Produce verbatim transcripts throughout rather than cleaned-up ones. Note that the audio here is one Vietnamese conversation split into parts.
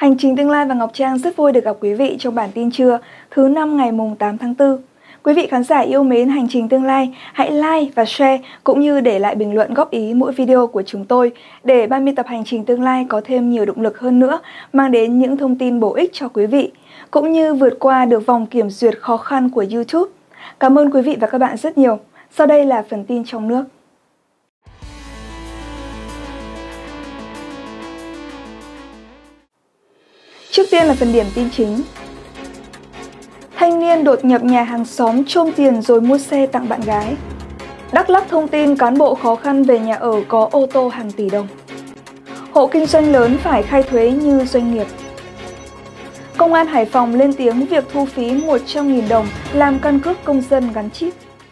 Hành trình tương lai và Ngọc Trang rất vui được gặp quý vị trong bản tin trưa thứ năm ngày mùng tám tháng tư. Quý vị khán giả yêu mến Hành trình tương lai, hãy like và share cũng như để lại bình luận góp ý mỗi video của chúng tôi để ban biên tập Hành trình tương lai có thêm nhiều động lực hơn nữa, mang đến những thông tin bổ ích cho quý vị, cũng như vượt qua được vòng kiểm duyệt khó khăn của YouTube. Cảm ơn quý vị và các bạn rất nhiều. Sau đây là phần tin trong nước. Trước tiên là phần điểm tin chính. Thanh niên đột nhập nhà hàng xóm trôm tiền rồi mua xe tặng bạn gái. Đắk Lắk thông tin cán bộ khó khăn về nhà ở có ô tô hàng tỷ đồng. Hộ kinh doanh lớn phải khai thuế như doanh nghiệp. Công an Hải Phòng lên tiếng việc thu phí một trăm nghìn đồng làm căn cước công dân gắn chip.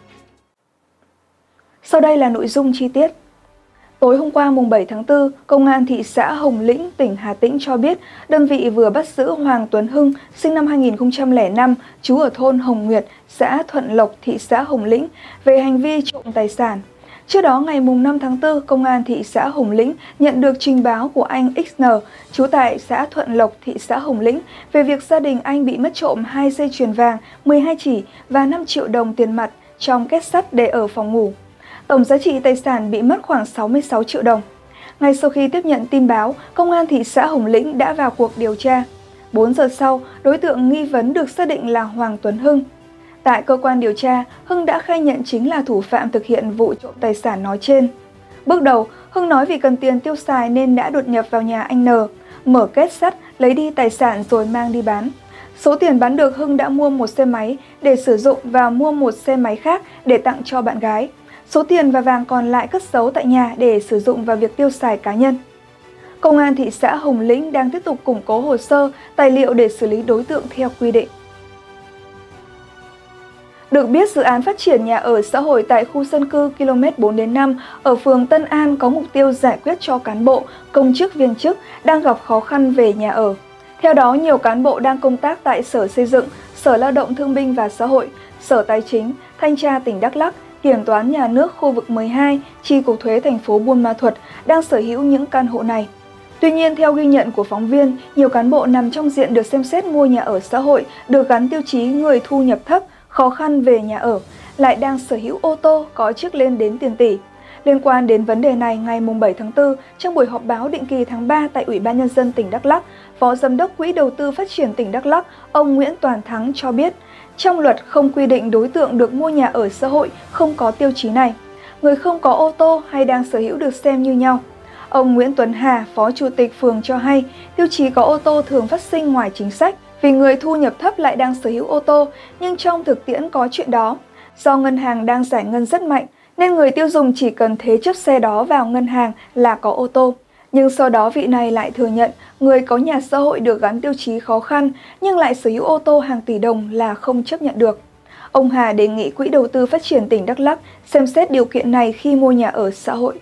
Sau đây là nội dung chi tiết. Tối hôm qua mùng bảy tháng tư, Công an thị xã Hồng Lĩnh, tỉnh Hà Tĩnh cho biết đơn vị vừa bắt giữ Hoàng Tuấn Hưng, sinh năm hai nghìn không trăm lẻ năm, trú ở thôn Hồng Nguyệt, xã Thuận Lộc, thị xã Hồng Lĩnh, về hành vi trộm tài sản. Trước đó, ngày mùng năm tháng tư, Công an thị xã Hồng Lĩnh nhận được trình báo của anh ích en, trú tại xã Thuận Lộc, thị xã Hồng Lĩnh, về việc gia đình anh bị mất trộm hai dây chuyền vàng, mười hai chỉ và năm triệu đồng tiền mặt trong két sắt để ở phòng ngủ. Tổng giá trị tài sản bị mất khoảng sáu mươi sáu triệu đồng. Ngay sau khi tiếp nhận tin báo, Công an thị xã Hồng Lĩnh đã vào cuộc điều tra. bốn giờ sau, đối tượng nghi vấn được xác định là Hoàng Tuấn Hưng. Tại cơ quan điều tra, Hưng đã khai nhận chính là thủ phạm thực hiện vụ trộm tài sản nói trên. Bước đầu, Hưng nói vì cần tiền tiêu xài nên đã đột nhập vào nhà anh N, mở két sắt, lấy đi tài sản rồi mang đi bán. Số tiền bán được, Hưng đã mua một xe máy để sử dụng và mua một xe máy khác để tặng cho bạn gái. Số tiền và vàng còn lại cất giấu tại nhà để sử dụng vào việc tiêu xài cá nhân. Công an thị xã Hồng Lĩnh đang tiếp tục củng cố hồ sơ, tài liệu để xử lý đối tượng theo quy định. Được biết, dự án phát triển nhà ở xã hội tại khu dân cư ki lô mét bốn đến năm ở phường Tân An có mục tiêu giải quyết cho cán bộ, công chức viên chức đang gặp khó khăn về nhà ở. Theo đó, nhiều cán bộ đang công tác tại Sở Xây dựng, Sở Lao động Thương binh và Xã hội, Sở Tài chính, Thanh tra tỉnh Đắk Lắk, Kiểm toán Nhà nước khu vực mười hai, Chi cục thuế thành phố Buôn Ma Thuột đang sở hữu những căn hộ này. Tuy nhiên, theo ghi nhận của phóng viên, nhiều cán bộ nằm trong diện được xem xét mua nhà ở xã hội được gắn tiêu chí người thu nhập thấp, khó khăn về nhà ở, lại đang sở hữu ô tô có chiếc lên đến tiền tỷ. Liên quan đến vấn đề này, ngày mùng bảy tháng tư, trong buổi họp báo định kỳ tháng ba tại Ủy ban Nhân dân tỉnh Đắk Lắk, Phó Giám đốc Quỹ Đầu tư Phát triển tỉnh Đắk Lắk, ông Nguyễn Toàn Thắng cho biết, trong luật không quy định đối tượng được mua nhà ở xã hội không có tiêu chí này. Người không có ô tô hay đang sở hữu được xem như nhau. Ông Nguyễn Tuấn Hà, Phó Chủ tịch phường cho hay, tiêu chí có ô tô thường phát sinh ngoài chính sách, vì người thu nhập thấp lại đang sở hữu ô tô, nhưng trong thực tiễn có chuyện đó. Do ngân hàng đang giải ngân rất mạnh, nên người tiêu dùng chỉ cần thế chấp xe đó vào ngân hàng là có ô tô. Nhưng sau đó vị này lại thừa nhận người có nhà xã hội được gắn tiêu chí khó khăn nhưng lại sở hữu ô tô hàng tỷ đồng là không chấp nhận được. Ông Hà đề nghị Quỹ Đầu tư Phát triển tỉnh Đắk Lắk xem xét điều kiện này khi mua nhà ở xã hội.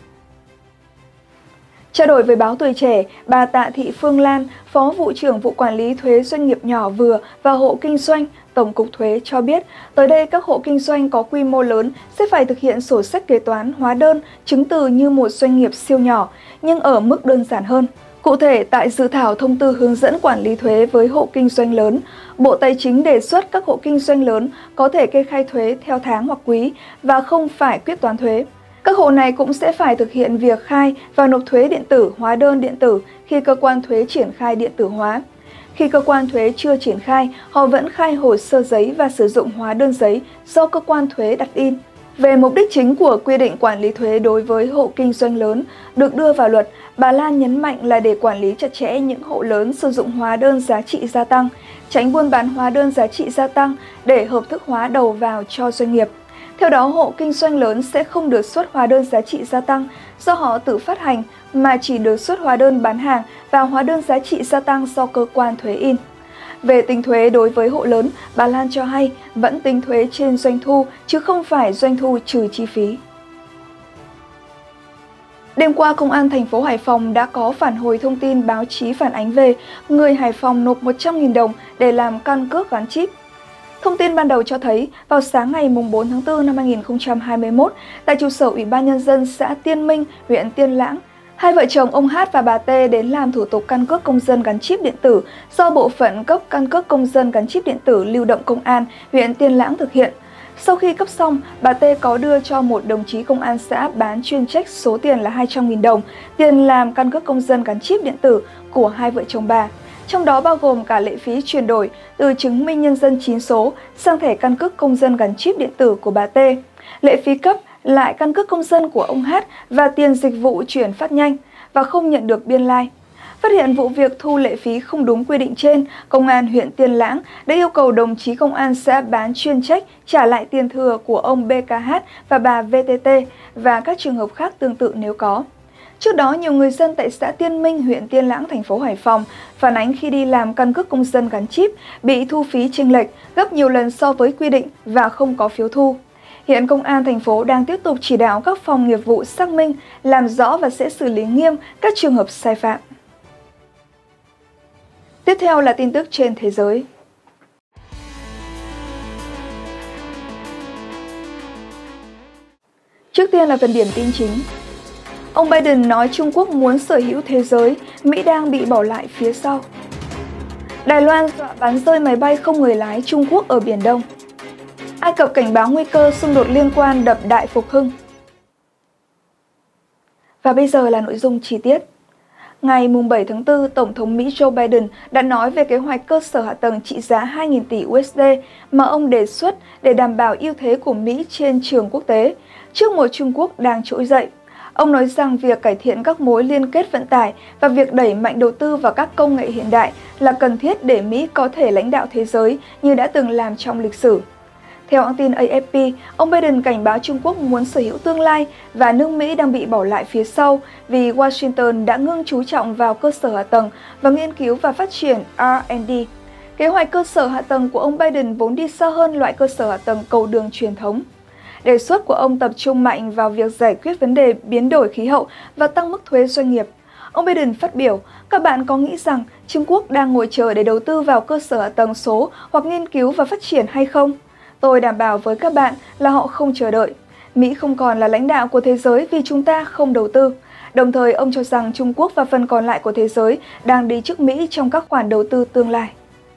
Trao đổi với báo Tuổi Trẻ, bà Tạ Thị Phương Lan, Phó Vụ trưởng Vụ Quản lý Thuế Doanh nghiệp nhỏ vừa và hộ kinh doanh, Tổng cục Thuế cho biết, tới đây các hộ kinh doanh có quy mô lớn sẽ phải thực hiện sổ sách kế toán, hóa đơn, chứng từ như một doanh nghiệp siêu nhỏ, nhưng ở mức đơn giản hơn. Cụ thể, tại dự thảo thông tư hướng dẫn quản lý thuế với hộ kinh doanh lớn, Bộ Tài chính đề xuất các hộ kinh doanh lớn có thể kê khai thuế theo tháng hoặc quý và không phải quyết toán thuế. Các hộ này cũng sẽ phải thực hiện việc khai và nộp thuế điện tử, hóa đơn điện tử khi cơ quan thuế triển khai điện tử hóa. Khi cơ quan thuế chưa triển khai, họ vẫn khai hồ sơ giấy và sử dụng hóa đơn giấy do cơ quan thuế đặt in. Về mục đích chính của quy định quản lý thuế đối với hộ kinh doanh lớn được đưa vào luật, bà Lan nhấn mạnh là để quản lý chặt chẽ những hộ lớn sử dụng hóa đơn giá trị gia tăng, tránh buôn bán hóa đơn giá trị gia tăng để hợp thức hóa đầu vào cho doanh nghiệp. Theo đó, hộ kinh doanh lớn sẽ không được xuất hóa đơn giá trị gia tăng do họ tự phát hành, mà chỉ được xuất hóa đơn bán hàng và hóa đơn giá trị gia tăng do cơ quan thuế in. Về tính thuế đối với hộ lớn, bà Lan cho hay vẫn tính thuế trên doanh thu chứ không phải doanh thu trừ chi phí. Đêm qua, Công an thành phố Hải Phòng đã có phản hồi thông tin báo chí phản ánh về người Hải Phòng nộp một trăm nghìn đồng để làm căn cước gắn chip. Thông tin ban đầu cho thấy, vào sáng ngày mùng bốn tháng tư năm hai nghìn không trăm hai mươi mốt, tại trụ sở Ủy ban Nhân dân xã Tiên Minh, huyện Tiên Lãng, Hai vợ chồng ông Hát và bà T đến làm thủ tục căn cước công dân gắn chip điện tử do Bộ phận cấp căn cước công dân gắn chip điện tử lưu động công an huyện Tiên Lãng thực hiện. Sau khi cấp xong, bà T có đưa cho một đồng chí công an xã bán chuyên trách số tiền là hai trăm nghìn đồng, tiền làm căn cước công dân gắn chip điện tử của hai vợ chồng bà. Trong đó bao gồm cả lệ phí chuyển đổi từ chứng minh nhân dân chín số sang thẻ căn cước công dân gắn chip điện tử của bà T, lệ phí cấp lại căn cước công dân của ông Hát và tiền dịch vụ chuyển phát nhanh và không nhận được biên lai. Phát hiện vụ việc thu lệ phí không đúng quy định trên, Công an huyện Tiên Lãng đã yêu cầu đồng chí công an xã bán chuyên trách trả lại tiền thừa của ông bê ca hát và bà vê tê tê và các trường hợp khác tương tự nếu có. Trước đó, nhiều người dân tại xã Tiên Minh, huyện Tiên Lãng, thành phố Hải Phòng phản ánh khi đi làm căn cước công dân gắn chip bị thu phí chênh lệch gấp nhiều lần so với quy định và không có phiếu thu. Hiện Công an thành phố đang tiếp tục chỉ đạo các phòng nghiệp vụ xác minh, làm rõ và sẽ xử lý nghiêm các trường hợp sai phạm. Tiếp theo là tin tức trên thế giới. Trước tiên là phần điểm tin chính. Ông Biden nói Trung Quốc muốn sở hữu thế giới, Mỹ đang bị bỏ lại phía sau. Đài Loan dọa bắn rơi máy bay không người lái Trung Quốc ở Biển Đông. Ai Cập cảnh báo nguy cơ xung đột liên quan đập Đại Phục Hưng. Và bây giờ là nội dung chi tiết. Ngày bảy tháng tư, Tổng thống Mỹ Joe Biden đã nói về kế hoạch cơ sở hạ tầng trị giá hai nghìn tỷ đô la mà ông đề xuất để đảm bảo ưu thế của Mỹ trên trường quốc tế, trước một Trung Quốc đang trỗi dậy. Ông nói rằng việc cải thiện các mối liên kết vận tải và việc đẩy mạnh đầu tư vào các công nghệ hiện đại là cần thiết để Mỹ có thể lãnh đạo thế giới như đã từng làm trong lịch sử. Theo hãng tin a ép pê, ông Biden cảnh báo Trung Quốc muốn sở hữu tương lai và nước Mỹ đang bị bỏ lại phía sau vì Washington đã ngưng chú trọng vào cơ sở hạ tầng và nghiên cứu và phát triển R and D. Kế hoạch cơ sở hạ tầng của ông Biden vốn đi xa hơn loại cơ sở hạ tầng cầu đường truyền thống. Đề xuất của ông tập trung mạnh vào việc giải quyết vấn đề biến đổi khí hậu và tăng mức thuế doanh nghiệp. Ông Biden phát biểu, các bạn có nghĩ rằng Trung Quốc đang ngồi chờ để đầu tư vào cơ sở hạ tầng số hoặc nghiên cứu và phát triển hay không? Tôi đảm bảo với các bạn là họ không chờ đợi. Mỹ không còn là lãnh đạo của thế giới vì chúng ta không đầu tư. Đồng thời, ông cho rằng Trung Quốc và phần còn lại của thế giới đang đi trước Mỹ trong các khoản đầu tư tương lai.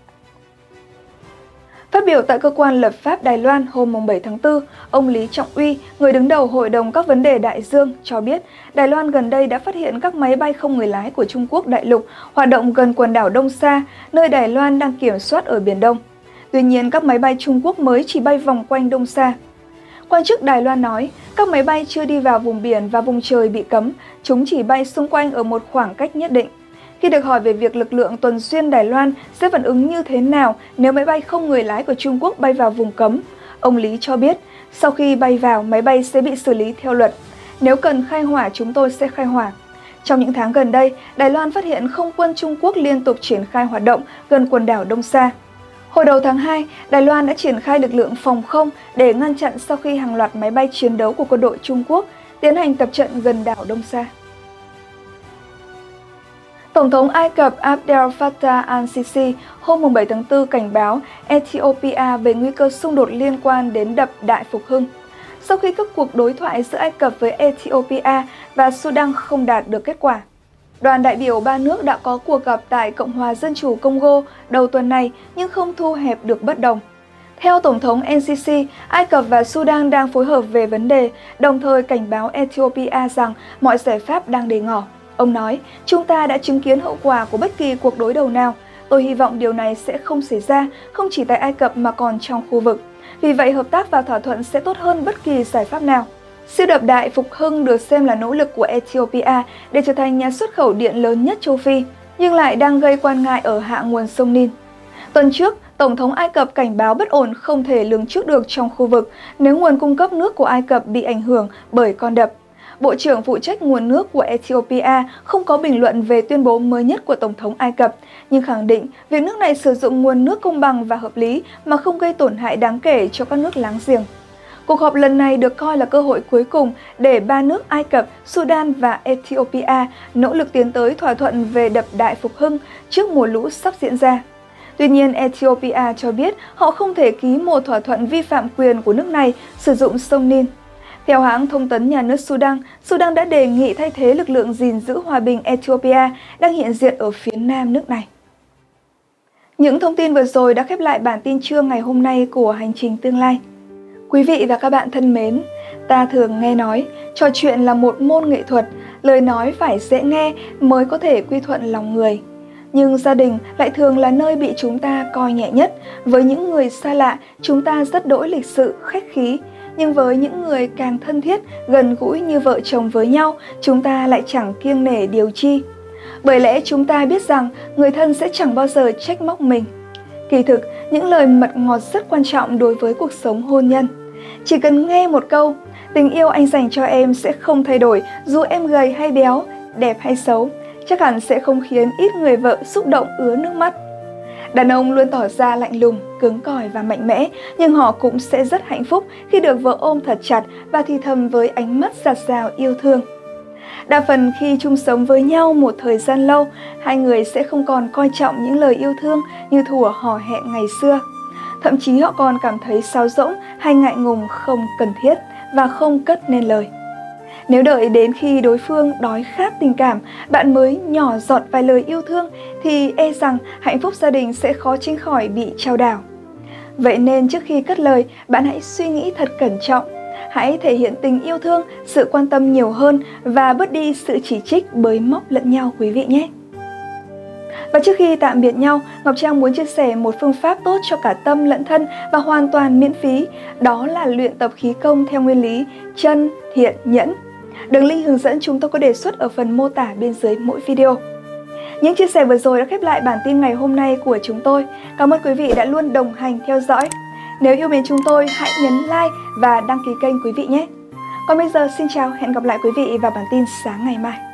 Phát biểu tại cơ quan lập pháp Đài Loan hôm bảy tháng tư, ông Lý Trọng Uy, người đứng đầu Hội đồng các vấn đề đại dương, cho biết Đài Loan gần đây đã phát hiện các máy bay không người lái của Trung Quốc đại lục hoạt động gần quần đảo Đông Sa, nơi Đài Loan đang kiểm soát ở Biển Đông. Tuy nhiên, các máy bay Trung Quốc mới chỉ bay vòng quanh Đông Sa. Quan chức Đài Loan nói, các máy bay chưa đi vào vùng biển và vùng trời bị cấm, chúng chỉ bay xung quanh ở một khoảng cách nhất định. Khi được hỏi về việc lực lượng tuần duyên Đài Loan sẽ phản ứng như thế nào nếu máy bay không người lái của Trung Quốc bay vào vùng cấm, ông Lý cho biết, sau khi bay vào, máy bay sẽ bị xử lý theo luật. Nếu cần khai hỏa, chúng tôi sẽ khai hỏa. Trong những tháng gần đây, Đài Loan phát hiện không quân Trung Quốc liên tục triển khai hoạt động gần quần đảo Đông Sa. Hồi đầu tháng hai, Đài Loan đã triển khai lực lượng phòng không để ngăn chặn sau khi hàng loạt máy bay chiến đấu của quân đội Trung Quốc tiến hành tập trận gần đảo Đông Sa. Tổng thống Ai Cập Abdel Fattah al-Sisi hôm bảy tháng tư cảnh báo Ethiopia về nguy cơ xung đột liên quan đến đập Đại Phục Hưng. Sau khi các cuộc đối thoại giữa Ai Cập với Ethiopia và Sudan không đạt được kết quả, đoàn đại biểu ba nước đã có cuộc gặp tại Cộng hòa Dân chủ Congo đầu tuần này nhưng không thu hẹp được bất đồng. Theo Tổng thống en xê xê, Ai Cập và Sudan đang phối hợp về vấn đề, đồng thời cảnh báo Ethiopia rằng mọi giải pháp đang để ngỏ. Ông nói, chúng ta đã chứng kiến hậu quả của bất kỳ cuộc đối đầu nào. Tôi hy vọng điều này sẽ không xảy ra, không chỉ tại Ai Cập mà còn trong khu vực. Vì vậy, hợp tác và thỏa thuận sẽ tốt hơn bất kỳ giải pháp nào. Siêu đập Đại Phục Hưng được xem là nỗ lực của Ethiopia để trở thành nhà xuất khẩu điện lớn nhất châu Phi, nhưng lại đang gây quan ngại ở hạ nguồn sông Nin. Tuần trước, Tổng thống Ai Cập cảnh báo bất ổn không thể lường trước được trong khu vực nếu nguồn cung cấp nước của Ai Cập bị ảnh hưởng bởi con đập. Bộ trưởng phụ trách nguồn nước của Ethiopia không có bình luận về tuyên bố mới nhất của Tổng thống Ai Cập, nhưng khẳng định việc nước này sử dụng nguồn nước công bằng và hợp lý mà không gây tổn hại đáng kể cho các nước láng giềng. Cuộc họp lần này được coi là cơ hội cuối cùng để ba nước Ai Cập, Sudan và Ethiopia nỗ lực tiến tới thỏa thuận về đập Đại Phục Hưng trước mùa lũ sắp diễn ra. Tuy nhiên, Ethiopia cho biết họ không thể ký một thỏa thuận vi phạm quyền của nước này sử dụng sông Nin. Theo hãng thông tấn nhà nước Sudan, Sudan đã đề nghị thay thế lực lượng gìn giữ hòa bình Ethiopia đang hiện diện ở phía nam nước này. Những thông tin vừa rồi đã khép lại bản tin trưa ngày hôm nay của Hành trình tương lai. Quý vị và các bạn thân mến, ta thường nghe nói, trò chuyện là một môn nghệ thuật, lời nói phải dễ nghe mới có thể quy thuận lòng người. Nhưng gia đình lại thường là nơi bị chúng ta coi nhẹ nhất. Với những người xa lạ, chúng ta rất đỗi lịch sự, khách khí. Nhưng với những người càng thân thiết, gần gũi như vợ chồng với nhau, chúng ta lại chẳng kiêng nể điều chi. Bởi lẽ chúng ta biết rằng người thân sẽ chẳng bao giờ trách móc mình. Kỳ thực, những lời mật ngọt rất quan trọng đối với cuộc sống hôn nhân. Chỉ cần nghe một câu, tình yêu anh dành cho em sẽ không thay đổi dù em gầy hay béo, đẹp hay xấu, chắc hẳn sẽ không khiến ít người vợ xúc động ứa nước mắt. Đàn ông luôn tỏ ra lạnh lùng, cứng cỏi và mạnh mẽ, nhưng họ cũng sẽ rất hạnh phúc khi được vợ ôm thật chặt và thì thầm với ánh mắt dạt dào yêu thương. Đa phần khi chung sống với nhau một thời gian lâu, hai người sẽ không còn coi trọng những lời yêu thương như thuở hò hẹn ngày xưa. Thậm chí họ còn cảm thấy sáo rỗng hay ngại ngùng không cần thiết và không cất nên lời. Nếu đợi đến khi đối phương đói khát tình cảm, bạn mới nhỏ giọt vài lời yêu thương thì e rằng hạnh phúc gia đình sẽ khó tránh khỏi bị chao đảo. Vậy nên trước khi cất lời, bạn hãy suy nghĩ thật cẩn trọng. Hãy thể hiện tình yêu thương, sự quan tâm nhiều hơn và bớt đi sự chỉ trích bới móc lẫn nhau quý vị nhé. Và trước khi tạm biệt nhau, Ngọc Trang muốn chia sẻ một phương pháp tốt cho cả tâm lẫn thân và hoàn toàn miễn phí. Đó là luyện tập khí công theo nguyên lý chân, thiện, nhẫn. Đường link hướng dẫn chúng tôi có đề xuất ở phần mô tả bên dưới mỗi video. Những chia sẻ vừa rồi đã khép lại bản tin ngày hôm nay của chúng tôi. Cảm ơn quý vị đã luôn đồng hành theo dõi. Nếu yêu mến chúng tôi, hãy nhấn like và đăng ký kênh quý vị nhé. Còn bây giờ xin chào, hẹn gặp lại quý vị vào bản tin sáng ngày mai.